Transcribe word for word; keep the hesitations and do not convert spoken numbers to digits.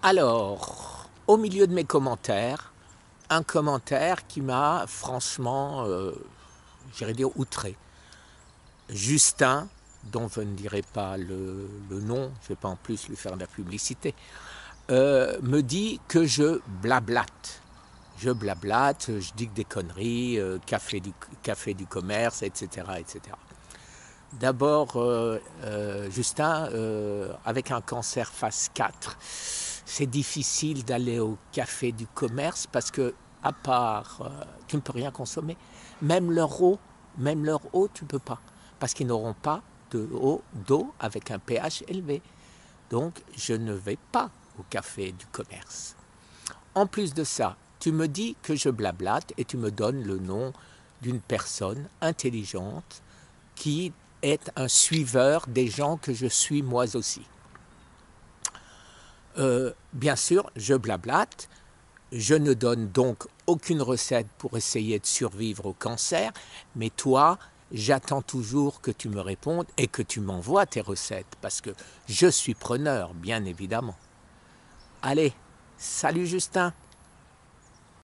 Alors, au milieu de mes commentaires, un commentaire qui m'a franchement, euh, j'irais dire, outré. Justin, dont je ne dirai pas le, le nom, je ne vais pas en plus lui faire de la publicité, euh, me dit que je blablate. Je blablate, je dis que des conneries, euh, café, du, café du commerce, et cetera et cetera. D'abord, euh, euh, Justin, euh, avec un cancer phase quatre, c'est difficile d'aller au café du commerce parce que, à part, euh, tu ne peux rien consommer. Même leur eau, même leur eau, tu ne peux pas. Parce qu'ils n'auront pas de eau, d'eau avec un pH élevé. Donc, je ne vais pas au café du commerce. En plus de ça, tu me dis que je blablate et tu me donnes le nom d'une personne intelligente qui est un suiveur des gens que je suis moi aussi. Euh, bien sûr, je blablate, je ne donne donc aucune recette pour essayer de survivre au cancer, mais toi, j'attends toujours que tu me répondes et que tu m'envoies tes recettes, parce que je suis preneur, bien évidemment. Allez, salut Justin!